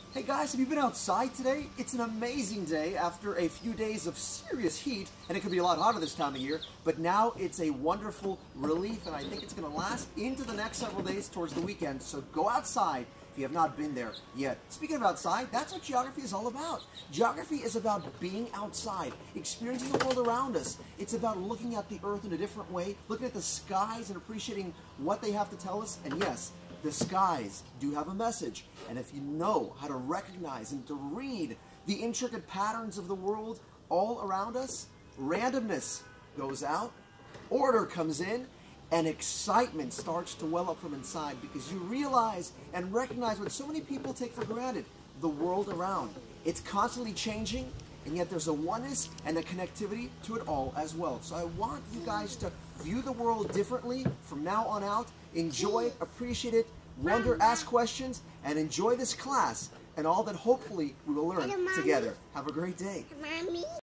Hey guys, have you been outside today? It's an amazing day after a few days of serious heat, and it could be a lot hotter this time of year, but now it's a wonderful relief, and I think it's going to last into the next several days towards the weekend, so go outside if you have not been there yet. Speaking of outside, that's what geography is all about. Geography is about being outside, experiencing the world around us. It's about looking at the earth in a different way, looking at the skies and appreciating what they have to tell us, and yes, the skies do have a message, and if you know how to recognize and to read the intricate patterns of the world all around us, randomness goes out, order comes in, and excitement starts to well up from inside because you realize and recognize what so many people take for granted, the world around. It's constantly changing, and yet there's a oneness and a connectivity to it all as well. So I want you guys to view the world differently from now on out. Enjoy it, appreciate it, wonder, ask questions, and enjoy this class and all that hopefully we will learn together. Have a great day. Mommy.